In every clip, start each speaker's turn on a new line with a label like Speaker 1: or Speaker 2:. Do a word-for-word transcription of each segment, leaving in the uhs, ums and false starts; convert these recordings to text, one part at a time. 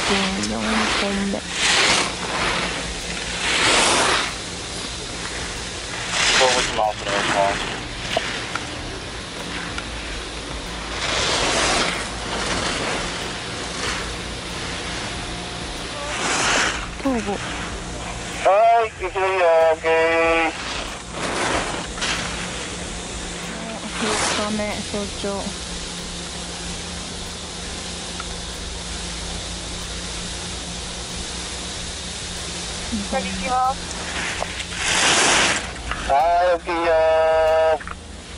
Speaker 1: よんぽんめ。
Speaker 2: 動物回すお願いします。
Speaker 1: 東郷。
Speaker 2: はい、いけるよ、オッケー。
Speaker 1: よっかめ早朝。
Speaker 3: こんにちは。
Speaker 2: はい、オッケーよー。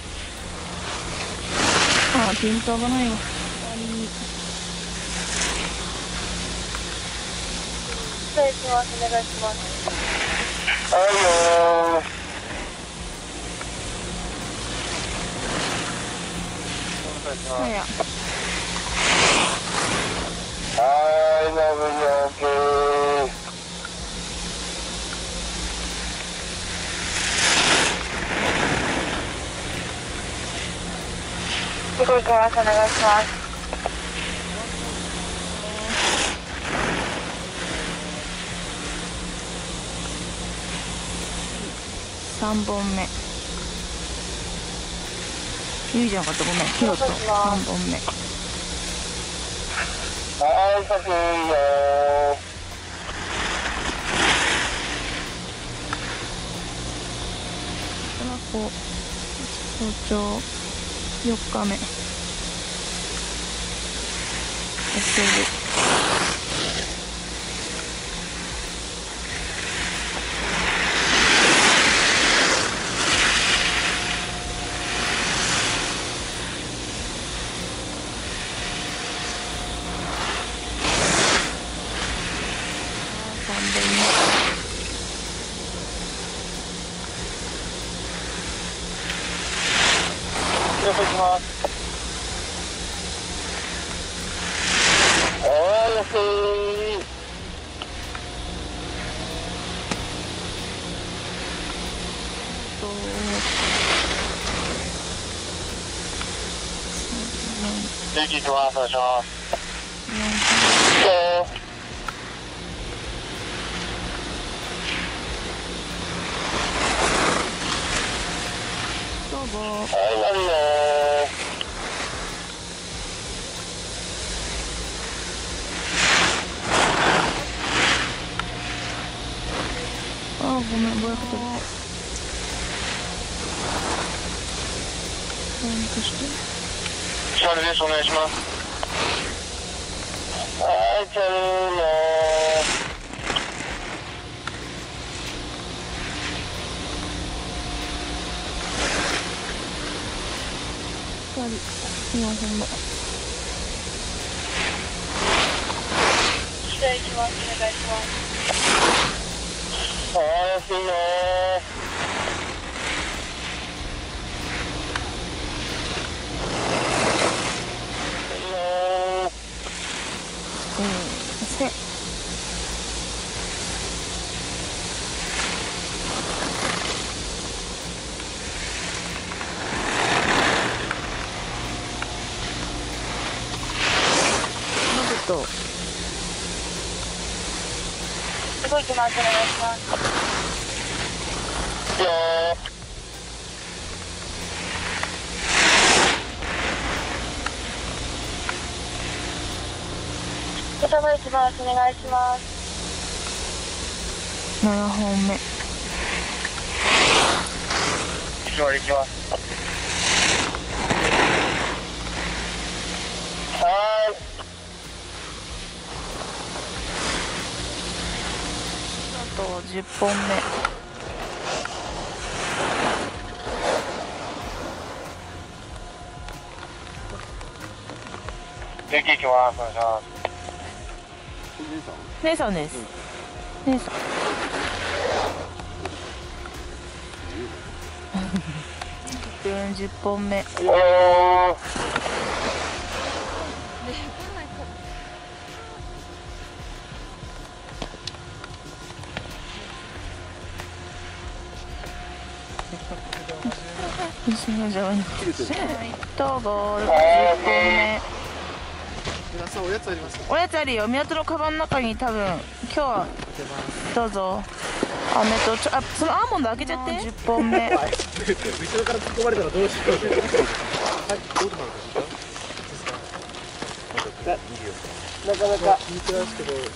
Speaker 1: あ、ピントがないわ。
Speaker 3: 失礼します。お願いします。
Speaker 2: はいよー。
Speaker 1: はや。
Speaker 2: はい、ラブよ、オッケー。
Speaker 3: すごい行きます。お願いします。
Speaker 1: さんぼんめ。ゆいじゃなかった、ごめん。ヒロトさんぼんめ。
Speaker 2: はい、かけーよー。
Speaker 1: トラコ早朝よっかめ。エスエル。
Speaker 2: よろしくお願いします。はい、オッケー。電気行きます。お願いします。
Speaker 1: どうぞ。
Speaker 2: はい、なるよー。
Speaker 1: あ、ごめん、ぼやけてる。何として
Speaker 2: チャルです。お願いします。はい、チャルよー。
Speaker 1: ふたりよんほんめ。
Speaker 3: 失礼します。お願いします。
Speaker 2: はい、オッケーよー。
Speaker 1: えー、せ。ノブと。
Speaker 3: すごい行きます。お願いします。
Speaker 2: よー。
Speaker 3: おさまいきます。お願いします。
Speaker 1: ななほんめ。
Speaker 2: いつまで行きます。はーい。
Speaker 1: あとじゅっぽんめ。
Speaker 2: 電気行きます。お願いします。
Speaker 1: 姉さんです。姉さん。よんじゅっぽんめ。
Speaker 2: よー。
Speaker 1: 西の上に。とごろっぽんめ。
Speaker 4: さんおやつありますか？
Speaker 1: おやつあるよ。港のカバンの中に多分今日はどうぞ。飴とちょあそのアーモンド開けちゃって。じゅっぽんめ。
Speaker 4: 後ろから突っ込まれたらどうしよう。はい、どうしますか？なかなか聞いてますけど、こうなんか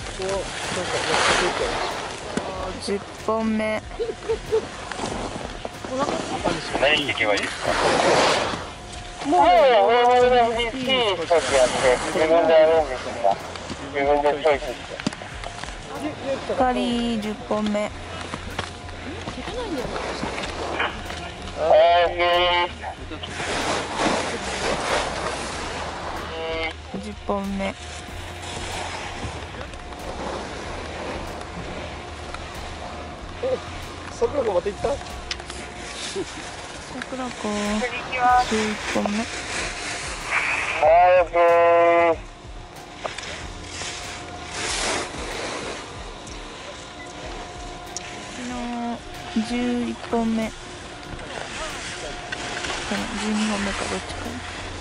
Speaker 1: じゅっぽんめ。
Speaker 2: 何行けばいいですか？
Speaker 1: もう
Speaker 2: もう俺の好きに一つやって自分でやるんですが、自分でチョイスして。
Speaker 1: 光じゅっぽんめ。
Speaker 2: はい。
Speaker 1: じゅっぽんめ。
Speaker 4: 桜子また行った？
Speaker 1: 桜子
Speaker 3: 次行きます。
Speaker 1: じゅういっぽんめ。
Speaker 2: はい。
Speaker 1: 昨日じゅういっぽんめ。じゅうにほんめかどっちか。